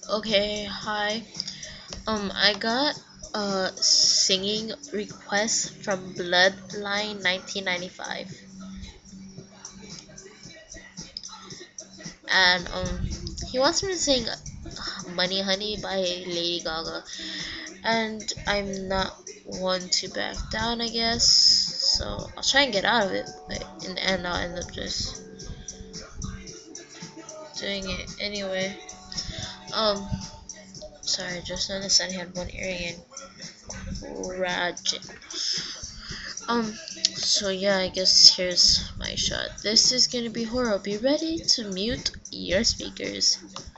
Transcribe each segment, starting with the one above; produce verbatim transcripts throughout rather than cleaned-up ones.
Okay, hi. Um, I got a singing request from Bloodline nineteen ninety-five, and um, he wants me to sing "Money Honey" by Lady Gaga, and I'm not one to back down, I guess. So I'll try and get out of it, but in the end, I'll end up just doing it anyway. Um, sorry, just noticed I had one earring in. Tragic. Um, so yeah, I guess here's my shot. This is gonna be horror. Be ready to mute your speakers.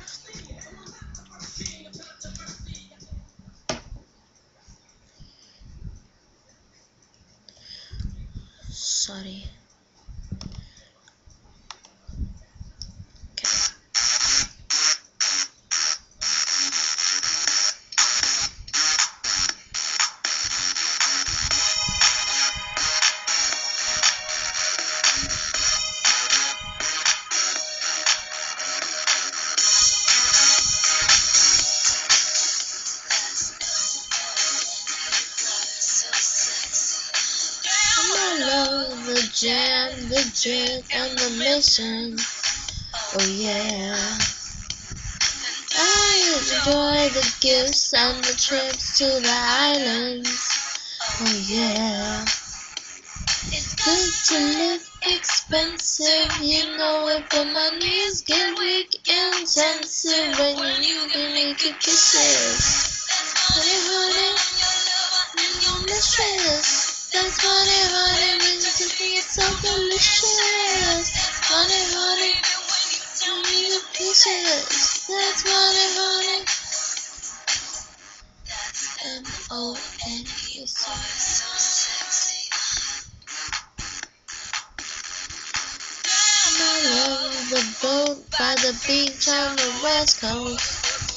Sorry. Okay. I'm gonna love the jam, the jet, and the mission. Oh yeah. I enjoy the gifts and the trips to the islands. Oh yeah. It's good to live expensive, you know it, but money's get weak intensive when you can make it kisses. Honey, honey, and your mistress. That's honey, honey, when you take me, it's so delicious. Honey, honey, tell me the pieces. That's honey, honey. M O N E, so sexy. I love the boat by the beach on the west coast,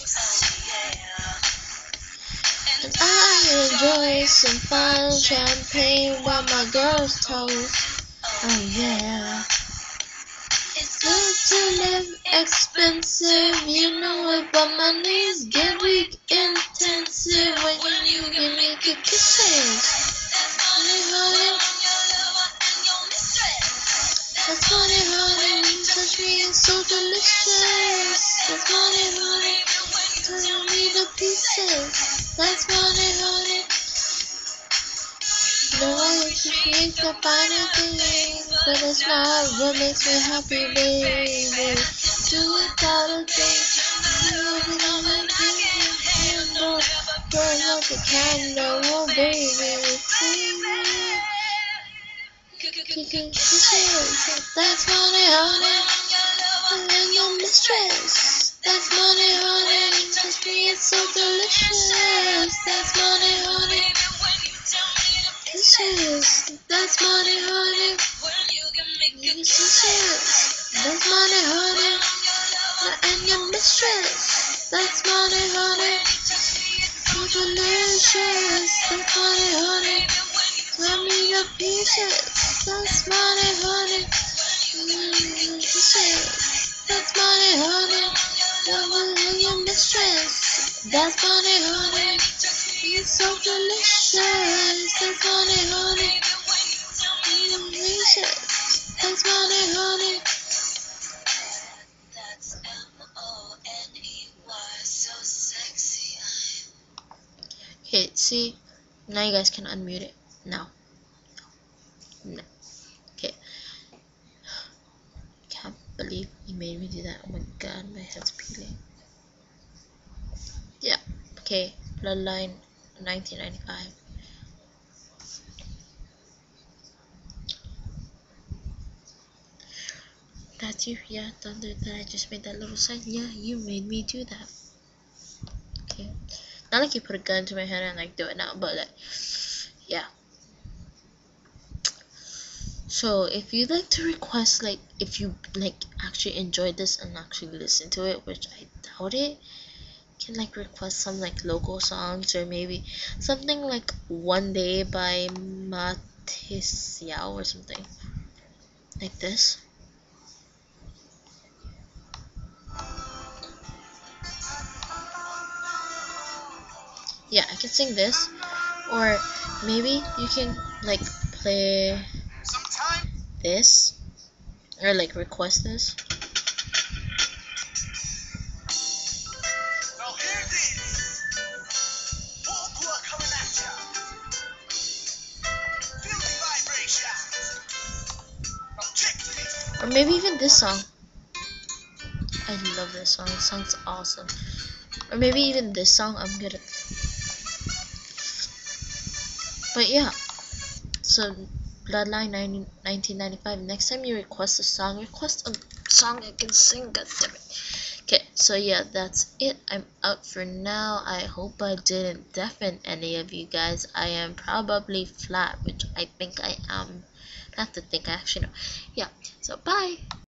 and I enjoy some fine champagne while my girls toast. Oh yeah. It's good to live expensive, you know it, but my knees get weak intensive when you give me good kisses. Honey, honey, that's honey, honey, when you touch me, it's so delicious. That's honey, honey, tell me the pieces. That's honey, honey. No, I appreciate the finer things, but it's not what makes me happy, baby. Do without a thing, living on my candle, burn out the candle, oh baby, baby. Kicking kisses, that's money, honey. And then your mistress, that's money, honey. Touch me, it's so delicious. That's money, honey. Kisses, that's money, honey. Kisses, that's money, honey. And your mistress, that's money, honey. So delicious, that's money, honey. Tell me your pieces. That's money, honey. Mm, kisses. That's money, honey. Loving your mistress. That's money, honey. It's so delicious. That's money, honey. Mm, delicious. That's money, honey. That's M O N E Y. So sexy. Okay, see? Now you guys can unmute it. Now. No. Okay. Can't believe you made me do that. Oh my god, my head's peeling. Yeah. Okay. Bloodline nineteen ninety-five. That's you? Yeah, thunder that I just made that little sign. Yeah, you made me do that. Okay. Not like you put a gun to my head and like do it now, but like, yeah. So if you'd like to request, like, if you like actually enjoyed this and actually listen to it, which I doubt it, you can like request some like local songs, or maybe something like One Day by Matis Yao or something like this. yeah, I can sing this, or maybe you can like play this, or like request this. Now hear this. Walk coming at ya. Feel the vibration. Now check this. Or maybe even this song. I love this song. It sounds awesome. Or maybe even this song. I'm gonna. But yeah. So Bloodline nineteen ninety-five. Next time you request a song, request a song I can sing. God damn it. Okay, so yeah, that's it. I'm out for now. I hope I didn't deafen any of you guys. I am probably flat, which I think I am. I have to think, I actually know. Yeah, so bye.